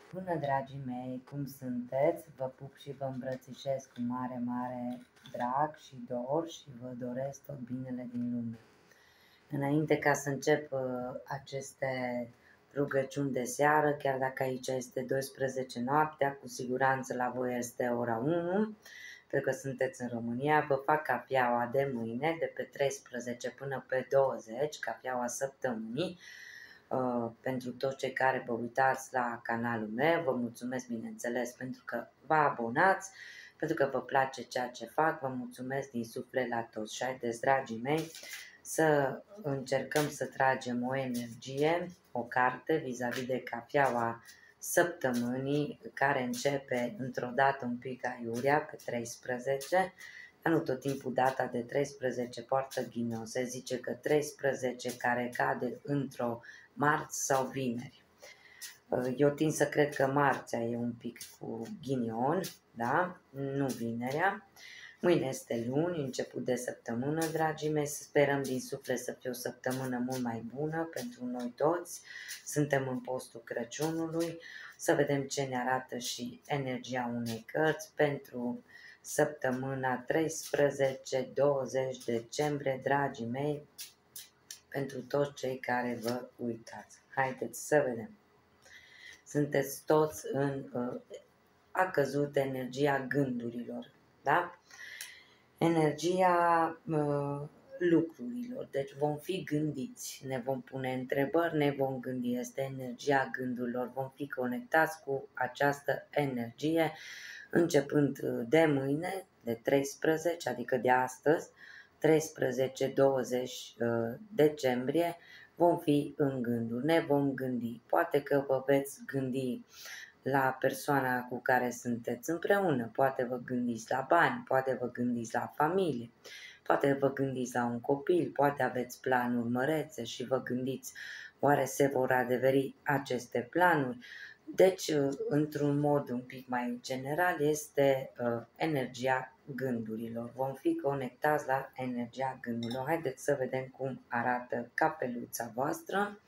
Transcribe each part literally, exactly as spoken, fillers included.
Bună, dragii mei, cum sunteți? Vă pup și vă îmbrățișez cu mare, mare drag și dor și vă doresc tot binele din lume. Înainte ca să încep uh, aceste rugăciuni de seară, chiar dacă aici este douăsprezece noaptea, cu siguranță la voi este ora unu, pentru că sunteți în România, vă fac cafeaua de mâine, de pe treisprezece până pe douăzeci, cafeaua săptămânii. Uh, pentru toți cei care vă uitați la canalul meu, vă mulțumesc bineînțeles pentru că vă abonați, pentru că vă place ceea ce fac, vă mulțumesc din suflet la toți. Și haideți, dragii mei, să încercăm să tragem o energie, o carte vis-a-vis de cafeaua săptămânii, care începe într-o dată un pic aiurea, pe treisprezece, dar nu tot timpul data de treisprezece poartă ghinion. Se zice că treisprezece care cade într-o marți sau vineri. Eu tind să cred că marțea e un pic cu ghinion, da? Nu vinerea. Mâine este luni, început de săptămână, dragii mei. Sperăm din suflet să fie o săptămână mult mai bună pentru noi toți. Suntem în postul Crăciunului. Să vedem ce ne arată și energia unei cărți pentru săptămâna treisprezece douăzeci decembrie, dragii mei, pentru toți cei care vă uitați. Haideți să vedem. Sunteți toți în... Uh, a căzut energia gândurilor, da? Energia uh, lucrurilor. Deci vom fi gândiți, ne vom pune întrebări, ne vom gândi. Este energia gândurilor. Vom fi conectați cu această energie începând de mâine, de treisprezece, adică de astăzi, treisprezece douăzeci decembrie, vom fi în gânduri, ne vom gândi. Poate că vă veți gândi la persoana cu care sunteți împreună, poate vă gândiți la bani, poate vă gândiți la familie, poate vă gândiți la un copil, poate aveți planuri mărețe și vă gândiți oare se vor adeveri aceste planuri. Deci, într-un mod un pic mai general, este uh, energia gândurilor. Vom fi conectați la energia gândurilor. Haideți să vedem cum arată capeluța voastră.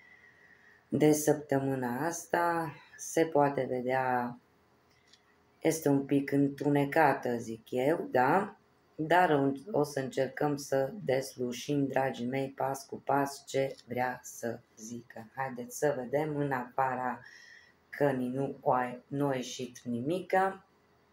De săptămâna asta se poate vedea, este un pic întunecată, zic eu, da? Dar o să încercăm să deslușim, dragii mei, pas cu pas ce vrea să zică. Haideți să vedem în afara că nu, nu a ieșit nimica.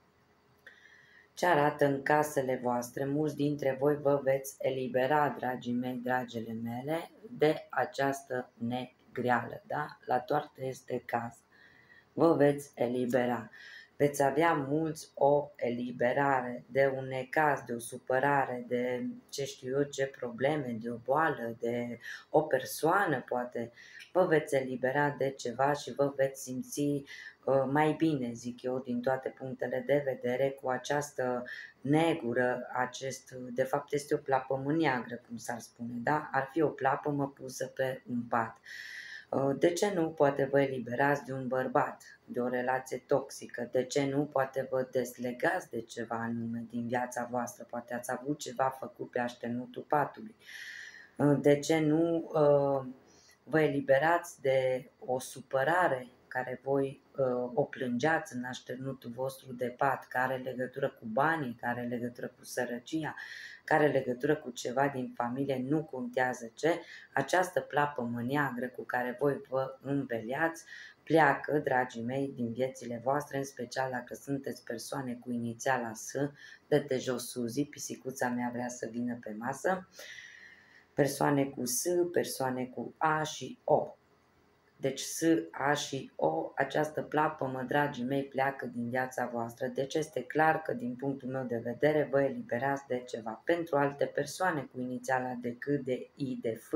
Ce arată în casele voastre? Mulți dintre voi vă veți elibera, dragii mei, dragele mele, de această negreală, da? La toate este caz. Vă veți elibera. Veți avea mulți o eliberare de un necaz, de o supărare, de ce știu eu, ce probleme, de o boală, de o persoană, poate. Vă veți elibera de ceva și vă veți simți uh, mai bine, zic eu, din toate punctele de vedere, cu această negură, acest, de fapt este o plapămă neagră, cum s-ar spune, da? Ar fi o plapămă pusă pe un pat. De ce nu? Poate vă eliberați de un bărbat, de o relație toxică. De ce nu? Poate vă deslegați de ceva anume din viața voastră. Poate ați avut ceva făcut pe așternutul patului. De ce nu vă eliberați de o supărare care voi uh, o plângeați în așternutul vostru de pat, care are legătură cu banii, care are legătură cu sărăcia, care are legătură cu ceva din familie, nu contează ce, această plapămă neagră cu care voi vă îmbeliați pleacă, dragii mei, din viețile voastre, în special dacă sunteți persoane cu inițiala S, dă-te jos, Suzi, pisicuța mea vrea să vină pe masă, persoane cu S, persoane cu A și O. Deci S, A și O, această plapămă, dragii mei, pleacă din viața voastră. Deci este clar că, din punctul meu de vedere, vă eliberați de ceva. Pentru alte persoane cu inițiala de C, de I, de F,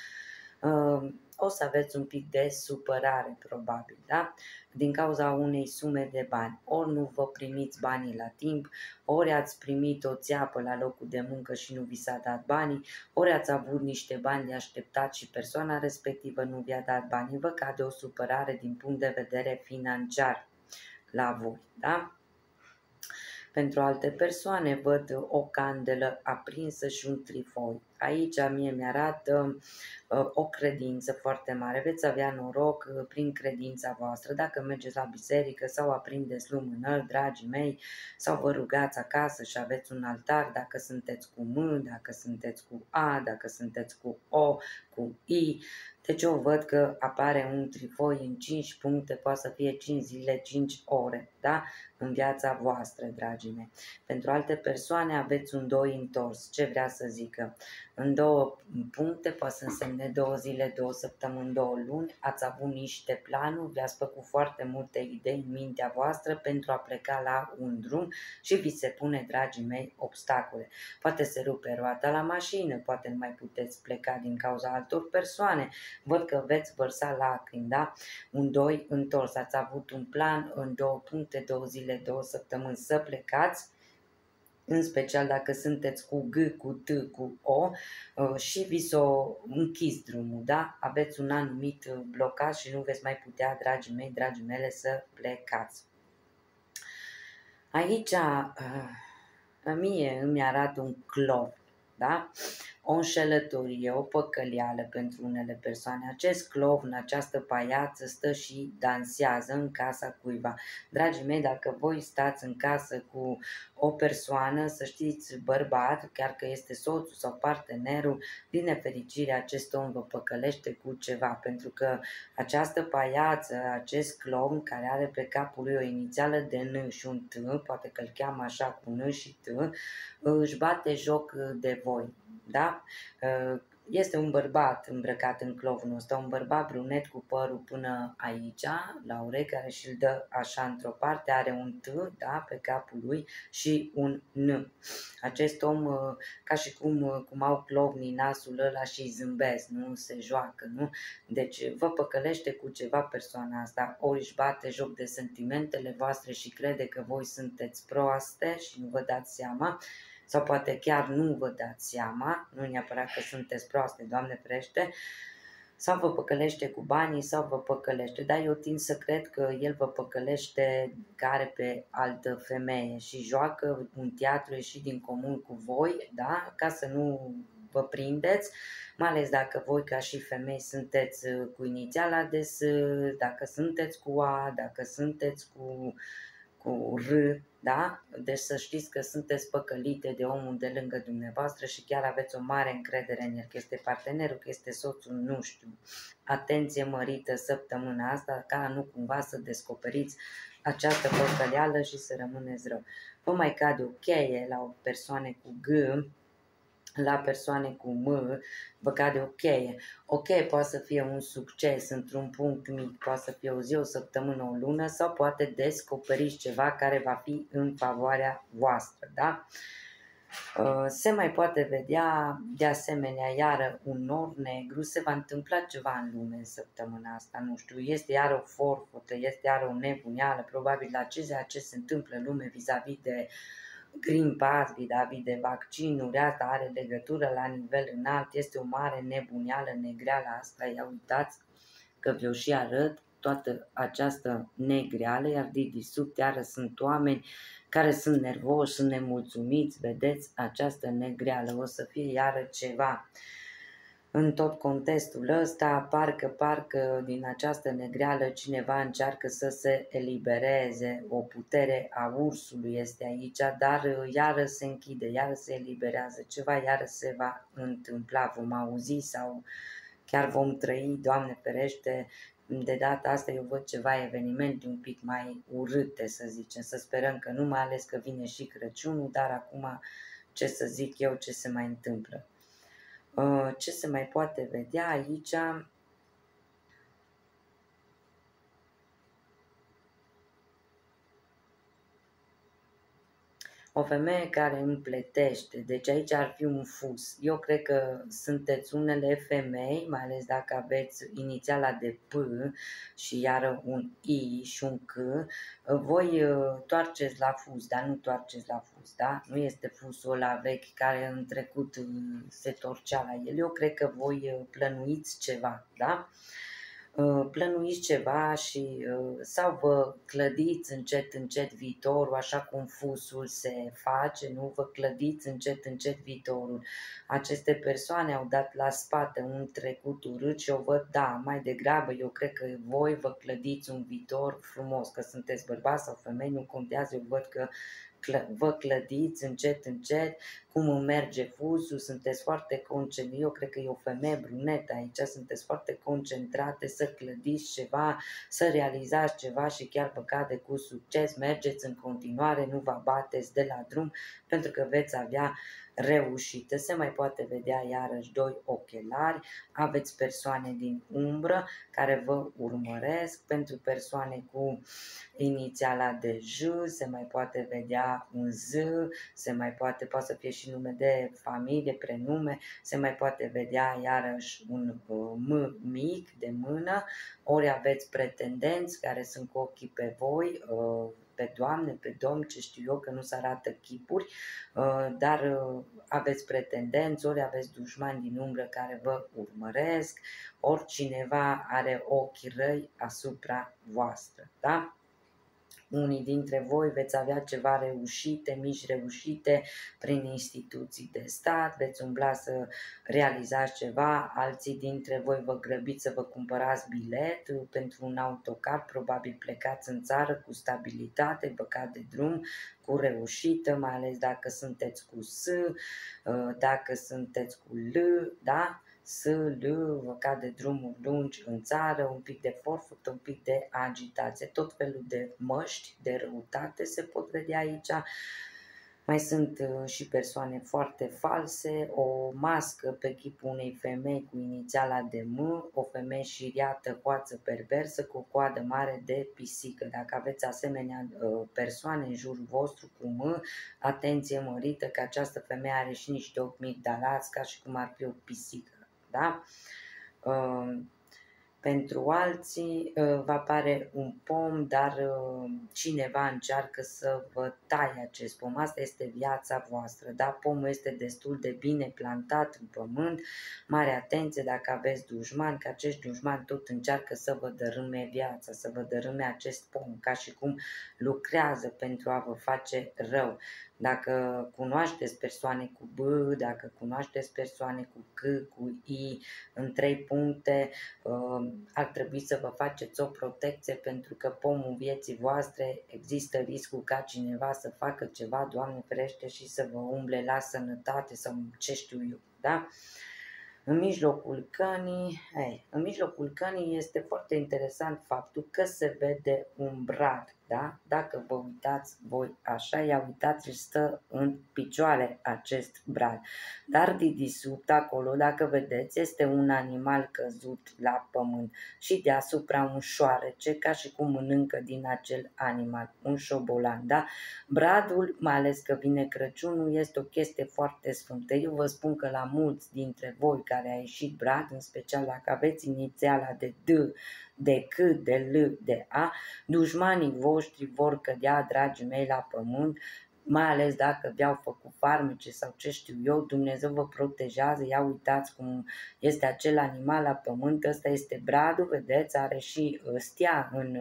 o să aveți un pic de supărare, probabil, da? Din cauza unei sume de bani. Ori nu vă primiți banii la timp, ori ați primit o țeapă la locul de muncă și nu vi s-a dat banii, ori ați avut niște bani de așteptat și persoana respectivă nu vi-a dat banii, vă cade o supărare din punct de vedere financiar la voi, da? Pentru alte persoane văd o candelă aprinsă și un trifoi. Aici mie mi-arată uh, o credință foarte mare. Veți avea noroc uh, prin credința voastră. Dacă mergeți la biserică sau aprindeți lumânări, dragii mei, sau vă rugați acasă și aveți un altar, dacă sunteți cu M, dacă sunteți cu A, dacă sunteți cu O, cu I. Deci eu văd că apare un trifoi în cinci puncte, poate să fie cinci zile, cinci ore, da? În viața voastră, dragii mei. Pentru alte persoane aveți un doi întors. Ce vrea să zică? În două puncte, poate să însemne două zile, două săptămâni, două luni, ați avut niște planuri, vi-ați făcut foarte multe idei în mintea voastră pentru a pleca la un drum și vi se pune, dragii mei, obstacole. Poate se rupe roata la mașină, poate nu mai puteți pleca din cauza altor persoane, văd că veți vărsa lacrimi, da? Un doi întors, ați avut un plan în două puncte, două zile, două săptămâni să plecați, în special dacă sunteți cu G, cu T, cu O și vi s-o închis drumul, da? Aveți un anumit blocaj și nu veți mai putea, dragii mei, dragii mele, să plecați. Aici mie îmi arată un clov, da? O înșelătorie, o păcăleală pentru unele persoane. Acest clovn, această paiață stă și dansează în casa cuiva. Dragii mei, dacă voi stați în casă cu o persoană, să știți, bărbat, chiar că este soțul sau partenerul, din nefericire acest om vă păcălește cu ceva, pentru că această paiață, acest clovn care are pe capul lui o inițială de N și un T, poate că îl cheamă așa cu N și T, își bate joc de voi. Da? Este un bărbat îmbrăcat în clovnul ăsta, un bărbat brunet cu părul până aici, la urechi, care și-l dă așa într-o parte, are un T, da, pe capul lui și un N. Acest om, ca și cum, cum au clovnii nasul ăla și zâmbesc, nu se joacă, nu? Deci vă păcălește cu ceva persoana asta, ori își bate joc de sentimentele voastre și crede că voi sunteți proaste și nu vă dați seama, sau poate chiar nu vă dați seama, nu neapărat că sunteți proaste, Doamne ferește, sau vă păcălește cu banii sau vă păcălește, dar eu tind să cred că el vă păcălește că are pe altă femeie și joacă un teatru și din comun cu voi, da? Ca să nu vă prindeți, mai ales dacă voi ca și femei sunteți cu inițiala de S, dacă sunteți cu A, dacă sunteți cu cu R, da? Deci să știți că sunteți păcălite de omul de lângă dumneavoastră și chiar aveți o mare încredere în el, că este partenerul, că este soțul, nu știu. Atenție mărită săptămâna asta, ca nu cumva să descoperiți această păcăleală și să rămâneți rău. Vă mai cade o cheie la o persoane cu G, la persoane cu M, vă cade o cheie. O cheie poate să fie un succes într-un punct mic, poate să fie o zi, o săptămână, o lună sau poate descoperiți ceva care va fi în favoarea voastră, da? Se mai poate vedea de asemenea iară un nor negru, se va întâmpla ceva în lume în săptămâna asta, nu știu, este iară o forfotă, este iară o nebunială, probabil la ce, ce se întâmplă în lume vis-a-vis de Green Pass, vis-a-vis de vaccinuri, asta are legătură la nivel înalt, este o mare nebunială negreală asta, ia uitați că vi-o și arăt toată această negreală, iar de sub iară sunt oameni care sunt nervoși, sunt nemulțumiți, vedeți această negreală, o să fie iară ceva. În tot contextul ăsta, parcă, parcă din această negreală cineva încearcă să se elibereze, o putere a ursului este aici, dar iară se închide, iară se eliberează, ceva iară se va întâmpla, vom auzi sau chiar vom trăi, Doamne ferește, de data asta eu văd ceva evenimente un pic mai urâte, să zicem, să sperăm că nu, mai ales că vine și Crăciunul, dar acum ce să zic eu, ce se mai întâmplă. Ce se mai poate vedea aici? O femeie care împletește, deci aici ar fi un fus. Eu cred că sunteți unele femei, mai ales dacă aveți inițiala de P și iară un I și un C, voi toarceți la fus, dar nu toarceți la fus, da? Nu este fusul ăla vechi care în trecut se torcea la el. Eu cred că voi plănuiți ceva, da? uh, plănuiți ceva și uh, sau vă clădiți încet, încet viitorul, așa cum fusul se face, nu? Vă clădiți încet, încet viitorul. Aceste persoane au dat la spate un trecut urât și o văd, da, mai degrabă, eu cred că voi vă clădiți un viitor frumos, că sunteți bărbați sau femei, nu contează, eu văd că vă clădiți încet, încet, cum îmi merge fusul, sunteți foarte concentrate, eu cred că e o femeie brunetă aici, sunteți foarte concentrate să clădiți ceva, să realizați ceva și chiar vă cade cu succes, mergeți în continuare, nu vă abateți de la drum, pentru că veți avea reușită. Se mai poate vedea iarăși doi ochelari, aveți persoane din umbră care vă urmăresc, pentru persoane cu inițiala de J, se mai poate vedea un Z, se mai poate, poate să fie și nume de familie, prenume, se mai poate vedea iarăși un M mic de mână, ori aveți pretendenți care sunt cu ochii pe voi, pe doamne, pe domn, ce știu eu, că nu se arată chipuri, dar aveți pretendenți, ori aveți dușmani din umbră care vă urmăresc, ori cineva are ochi răi asupra voastră, da? Unii dintre voi veți avea ceva reușite, mici reușite prin instituții de stat, veți umbla să realizați ceva, alții dintre voi vă grăbiți să vă cumpărați bilet pentru un autocar, probabil plecați în țară cu stabilitate, vă cade drum, cu reușită, mai ales dacă sunteți cu S, dacă sunteți cu L, da? S, L, vă cade drumuri lungi în țară, un pic de forfăt, un pic de agitație, tot felul de măști, de răutate se pot vedea aici. Mai sunt și persoane foarte false, o mască pe chipul unei femei cu inițiala de M, o femeie șiriată, coață perversă, cu o coadă mare de pisică. Dacă aveți asemenea persoane în jurul vostru cu M, atenție mărită că această femeie are și niște ochi migdalați, ca și cum ar fi o pisică. Da? Uh, pentru alții uh, va apare un pom, dar uh, cineva încearcă să vă taie acest pom. Asta este viața voastră. Da? Pomul este destul de bine plantat în pământ. Mare atenție dacă aveți dușmani, că acești dușmani tot încearcă să vă dărâme viața, să vă dărâme acest pom, ca și cum lucrează pentru a vă face rău. Dacă cunoașteți persoane cu B, dacă cunoașteți persoane cu C, cu I, în trei puncte, ar trebui să vă faceți o protecție, pentru că pomul vieții voastre există riscul ca cineva să facă ceva, Doamne ferește, și să vă umble la sănătate sau ce știu eu, da? În mijlocul cănii, hey, în mijlocul cănii este foarte interesant faptul că se vede un brad, da? Dacă vă uitați voi așa, ia uitați și stă în picioare acest brad. Dar dedesubt acolo, dacă vedeți, este un animal căzut la pământ și deasupra un șoarece, ca și cum mănâncă din acel animal, un șobolan, da? Bradul, mai ales că vine Crăciunul, este o chestie foarte sfântă. Eu vă spun că la mulți dintre voi care a ieșit brad, în special dacă aveți inițiala de D, de C, de L, de A, dușmanii voștri vor cădea, dragii mei, la pământ, mai ales dacă vi-au făcut farmece sau ce știu eu, Dumnezeu vă protejează. Ia uitați cum este acel animal la pământ, ăsta este bradul, vedeți, are și stea în,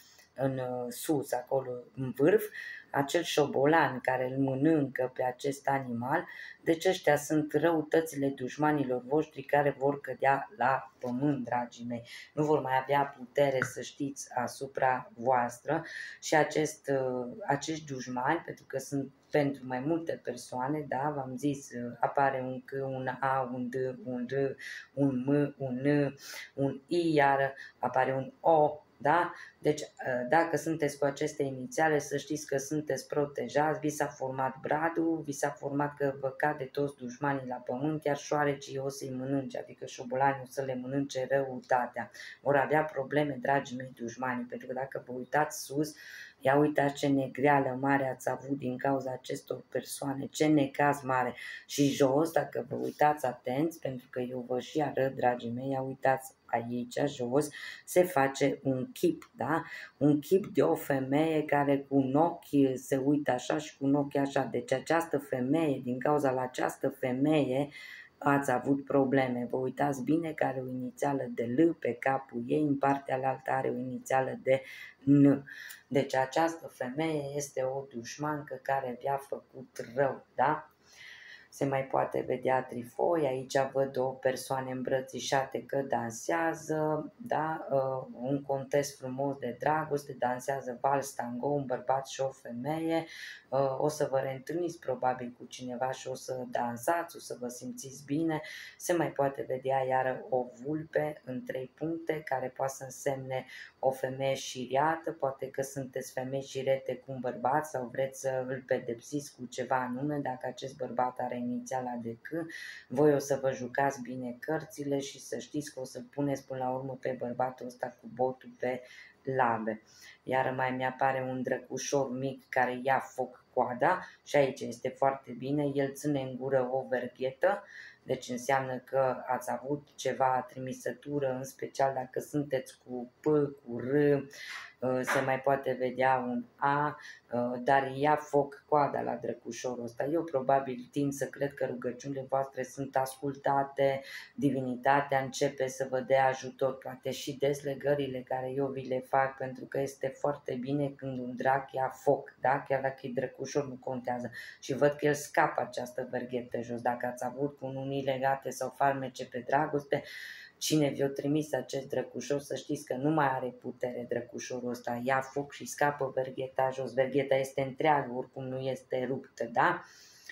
în sus, acolo în vârf, acel șobolan care îl mănâncă pe acest animal. Deci ăștia sunt răutățile dușmanilor voștri care vor cădea la pământ, dragii mei. Nu vor mai avea putere, să știți, asupra voastră și acest, acești dușmani, pentru că sunt pentru mai multe persoane, da, v-am zis, apare un C, un A, un D, un R, un M, un N, un I, iar apare un O, da? Deci dacă sunteți cu aceste inițiale, să știți că sunteți protejați, vi s-a format bradul, vi s-a format că vă cade toți dușmanii la pământ, iar șoarecii o să-i mănânce, adică șobolanii o să le mănânce răutatea. Vor avea probleme, dragii mei, dușmanii, pentru că dacă vă uitați sus, ia uitați ce negreală mare ați avut din cauza acestor persoane, ce necaz mare. Și jos, dacă vă uitați atenți, pentru că eu vă și arăt, dragii mei, ia uitați aici, jos, se face un chip, da? Un chip de o femeie care cu un ochi se uită așa și cu un ochi așa. Deci această femeie, din cauza la această femeie, ați avut probleme. Vă uitați bine că are o inițială de L pe capul ei, în partea alaltă are o inițială de N. Deci această femeie este o dușmancă care vi-a făcut rău, da? Se mai poate vedea trifoi, aici văd o persoane îmbrățișate că dansează, da? Un context frumos de dragoste, dansează vals, tango, un bărbat și o femeie, o să vă reîntâlniți probabil cu cineva și o să dansați, o să vă simțiți bine. Se mai poate vedea iară o vulpe în trei puncte, care poate să însemne o femeie șiriată, poate că sunteți femei șirete cu un bărbat sau vreți să îl pedepsiți cu ceva anume, dacă acest bărbat are inițiala de C, voi o să vă jucați bine cărțile și să știți că o să puneți până la urmă pe bărbatul ăsta cu botul pe labe. Iar mai mi-apare un drăcușor mic care ia foc coada și aici este foarte bine, el ține în gură o verghetă, deci înseamnă că ați avut ceva trimisătură, în special dacă sunteți cu P, cu R, se mai poate vedea un A, dar ia foc coada la drăcușorul ăsta. Eu probabil tind să cred că rugăciunile voastre sunt ascultate, divinitatea începe să vă dea ajutor, poate și deslegările care eu vi le fac, pentru că este foarte bine când un drac ia foc, da? Chiar dacă e drăcușor nu contează. Și văd că el scapă această verghetă jos. Dacă ați avut cu unii legate sau farmece pe dragoste, cine vi-a trimis acest drăcușor, să știți că nu mai are putere drăcușorul ăsta, ia foc și scapă vergheta jos. Vergheta este întreagă, oricum nu este ruptă, da?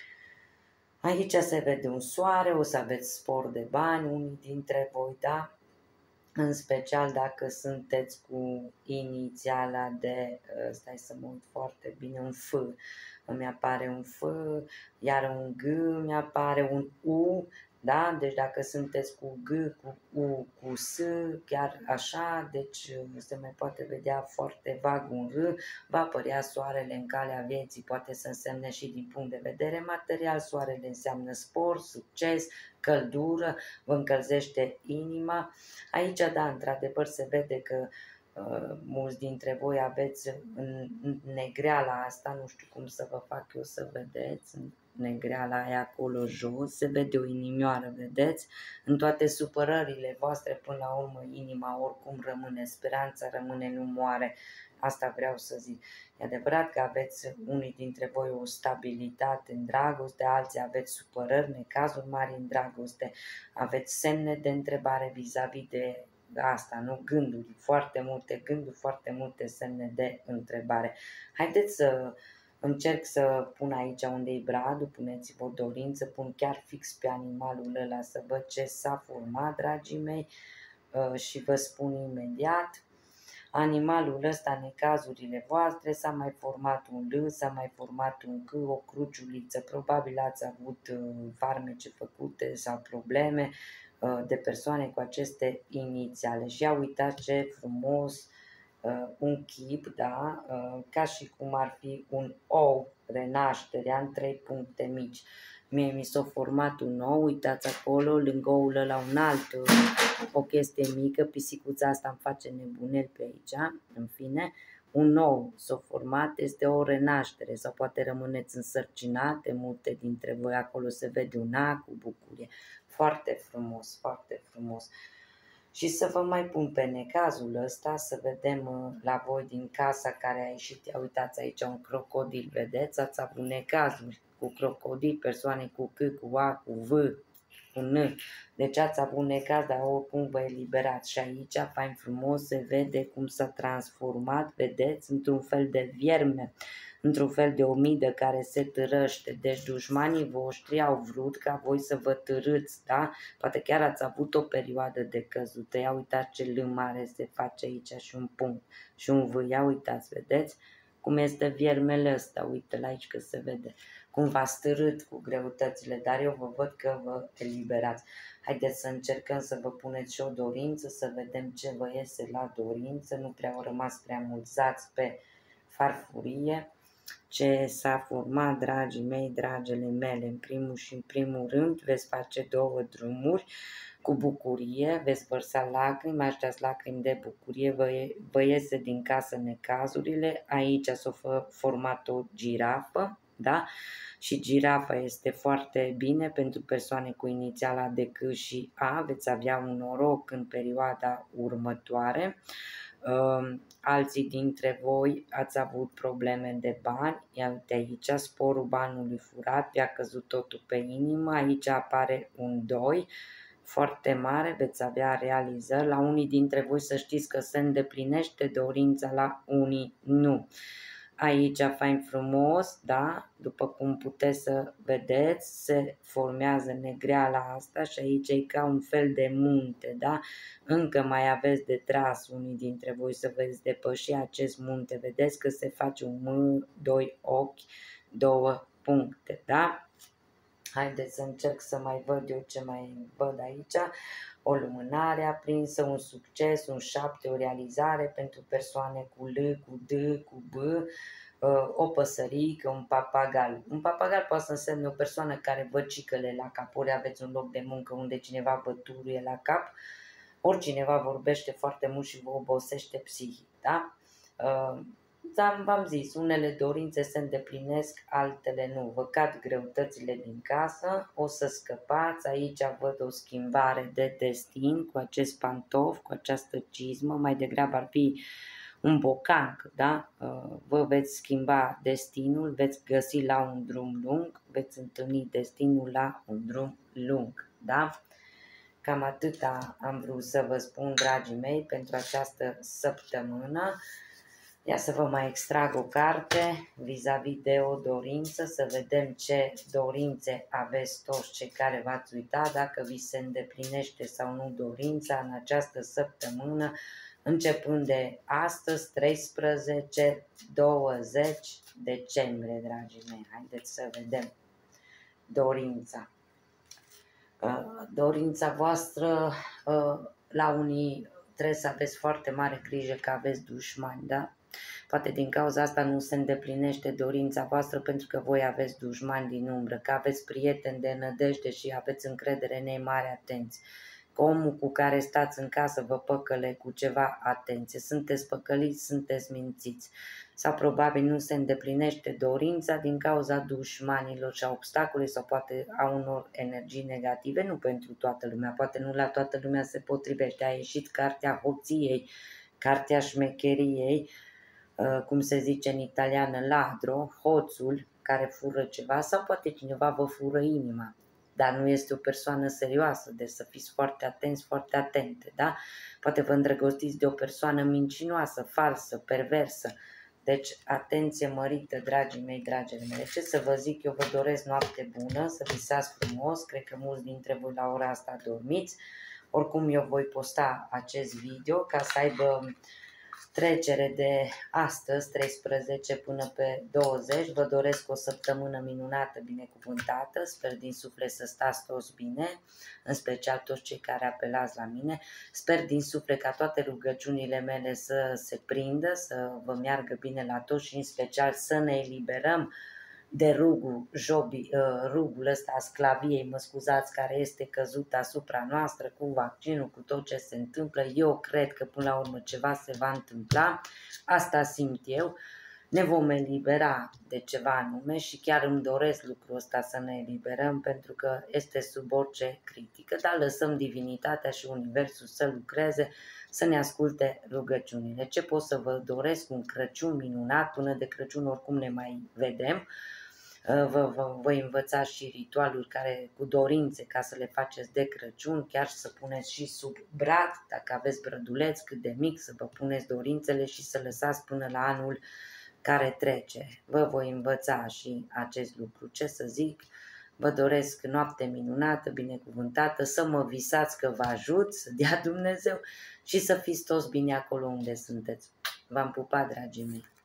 Aici se vede un soare, o să aveți spor de bani, unii dintre voi, da? În special dacă sunteți cu inițiala de, stai să mă uit foarte bine, un F, îmi apare un F, iar un G, îmi apare un U, da? Deci dacă sunteți cu G, cu U, cu S, chiar așa, deci se mai poate vedea foarte vag un R, va apărea soarele în calea vieții, poate să însemne și din punct de vedere material, soarele înseamnă spor, succes, căldură, vă încălzește inima. Aici, da, într-adevăr se vede că uh, mulți dintre voi aveți în, în negreala asta, nu știu cum să vă fac eu să vedeți, în negreala aia acolo jos, se vede o inimioară, vedeți? În toate supărările voastre, până la urmă, inima oricum rămâne, speranța rămâne, nu moare. Asta vreau să zic. E adevărat că aveți unii dintre voi o stabilitate în dragoste, alții aveți supărări, necazuri mari în dragoste, aveți semne de întrebare vis-a-vis de asta, nu? Gânduri, foarte multe gânduri, foarte multe semne de întrebare. Haideți să încerc să pun aici unde e bradul, puneți-vă o dorință, pun chiar fix pe animalul ăla să văd ce s-a format, dragii mei, și vă spun imediat. Animalul ăsta, în necazurile voastre, s-a mai format un L, s-a mai format un C, o cruciuliță, probabil ați avut farmece făcute sau probleme de persoane cu aceste inițiale. Și ia uitați ce frumos, un chip, da, ca și cum ar fi un ou, renașterea în trei puncte mici. Mie mi s-a format un ou, uitați acolo, lângă oul ăla un alt, o chestie mică, pisicuța asta îmi face nebunel pe aici, în fine, un ou s-a format, este o renaștere, sau poate rămâneți însărcinate, multe dintre voi, acolo se vede un A cu bucurie, foarte frumos, foarte frumos. Și să vă mai pun pe necazul ăsta, să vedem la voi din casa care a ieșit, ia uitați aici un crocodil, vedeți, ați avut necazuri cu crocodil, persoane cu C, cu A, cu V, cu N, deci ați avut necaz, dar oricum vă eliberați. Și aici, fain frumos, se vede cum s-a transformat, vedeți, într-un fel de vierme, într-un fel de omidă care se târăște. Deci dușmanii voștri au vrut ca voi să vă târâți, da? Poate chiar ați avut o perioadă de căzută. Ia uitați ce L mare se face aici și un punct și un V. Ia uitați, vedeți? Cum este viermele ăsta, uite-l aici că se vede. Cum v-ați târât cu greutățile, dar eu vă văd că vă eliberați. Haideți să încercăm să vă puneți și o dorință, să vedem ce vă iese la dorință. Nu prea au rămas prea mulți zați pe farfurie. Ce s-a format, dragii mei, dragele mele, în primul și în primul rând, veți face două drumuri cu bucurie, veți vărsa lacrimi, aș dați lacrimi de bucurie, vă, vă iese din casă necazurile, aici s-a format o girafă, da? Și girafa este foarte bine pentru persoane cu inițiala de C și A, veți avea un noroc în perioada următoare. Alții dintre voi ați avut probleme de bani, ia uite aici, sporul banului furat, vi-a căzut totul pe inimă, aici apare un doi, foarte mare, veți avea realizări, la unii dintre voi să știți că se îndeplinește dorința, la unii nu. Aici, fain frumos, da, după cum puteți să vedeți, se formează negreala asta și aici e ca un fel de munte, da? Încă mai aveți de tras unii dintre voi să veți depăși acest munte, vedeți că se face un M, doi ochi, două puncte, da? Haideți să încerc să mai văd eu ce mai văd aici. O lumânare aprinsă, un succes, un șapte, o realizare pentru persoane cu L, cu D, cu B, o păsărică, un papagal. Un papagal poate să însemne o persoană care vă cicăle la cap, ori aveți un loc de muncă unde cineva vă turuie la cap, ori cineva vorbește foarte mult și vă obosește psihic, da? V-am zis, unele dorințe se îndeplinesc, altele nu. Vă cad greutățile din casă, o să scăpați. Aici văd o schimbare de destin cu acest pantof, cu această cizmă. Mai degrabă ar fi un bocanc, da? Vă veți schimba destinul, veți găsi la un drum lung, veți întâlni destinul la un drum lung, da? Cam atâta am vrut să vă spun, dragii mei, pentru această săptămână. Ia să vă mai extrag o carte vis-a-vis -vis de o dorință, să vedem ce dorințe aveți toți cei care v-ați uitat, dacă vi se îndeplinește sau nu dorința în această săptămână, începând de astăzi, treisprezece douăzeci decembrie, dragii mei. Haideți să vedem dorința. Dorința voastră, la unii trebuie să aveți foarte mare grijă că aveți dușmani, da? Poate din cauza asta nu se îndeplinește dorința voastră pentru că voi aveți dușmani din umbră, că aveți prieteni de nădejde și aveți încredere în ei, mare atenție. Că omul cu care stați în casă vă păcăle cu ceva, atenție, sunteți păcăliți, sunteți mințiți. Sau probabil nu se îndeplinește dorința din cauza dușmanilor și a obstacole sau poate a unor energii negative, nu pentru toată lumea, poate nu la toată lumea se potrivește. A ieșit cartea hoției, cartea șmecheriei, cum se zice în italiană, ladro, hoțul care fură ceva, sau poate cineva vă fură inima, dar nu este o persoană serioasă, deci să fiți foarte atenți, foarte atente, da? Poate vă îndrăgostiți de o persoană mincinoasă, falsă, perversă, deci atenție mărită, dragii mei, dragile mele. Ce să vă zic, eu vă doresc noapte bună, să visați frumos, cred că mulți dintre voi la ora asta dormiți, oricum eu voi posta acest video ca să aibă trecere de astăzi, treisprezece până pe douăzeci. Vă doresc o săptămână minunată, binecuvântată. Sper din suflet să stați toți bine, în special toți cei care apelați la mine. Sper din suflet ca toate rugăciunile mele să se prindă, să vă meargă bine la toți și în special să ne eliberăm de rugul, jobi, rugul ăsta a sclaviei, mă scuzați, care este căzut asupra noastră cu vaccinul, cu tot ce se întâmplă. Eu cred că până la urmă ceva se va întâmpla, asta simt eu, ne vom elibera de ceva anume și chiar îmi doresc lucrul ăsta, să ne eliberăm, pentru că este sub orice critică, dar lăsăm divinitatea și universul să lucreze, să ne asculte rugăciunile. Ce pot să vă doresc? Un Crăciun minunat, până de Crăciun oricum ne mai vedem. Vă, vă voi învăța și ritualuri care, cu dorințe, ca să le faceți de Crăciun, chiar să puneți și sub brad, dacă aveți brăduleț cât de mic, să vă puneți dorințele și să lăsați până la anul care trece. Vă voi învăța și acest lucru. Ce să zic? Vă doresc noapte minunată, binecuvântată, să mă visați că vă ajut, să dea Dumnezeu și să fiți toți bine acolo unde sunteți. V-am pupat, dragii mei!